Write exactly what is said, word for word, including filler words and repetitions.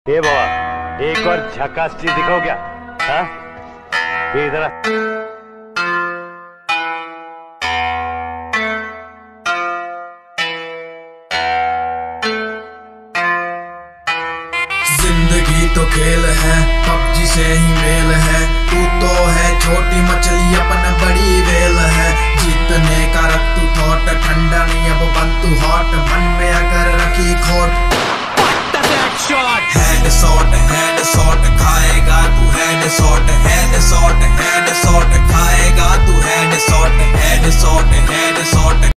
ये बाबा एक और झकास चीज दिखाओ क्या? हाँ ये इधर आ। जिंदगी तो खेल है, पबजी से ही मेल है। तू तो है छोटी मछली, अपन बड़ी वेल है। जीतने का रख तू थॉट, ठंडा नहीं अब बन तू हॉट। मन में अगर रखी खोट, हेड शॉट हेड शॉट खाएगा तू। Head shot head shot head shot खाएगा तू। Head shot head shot